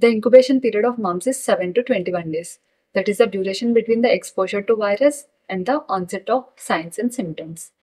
The incubation period of mumps is 7 to 21 days. That is the duration between the exposure to virus and the onset of signs and symptoms.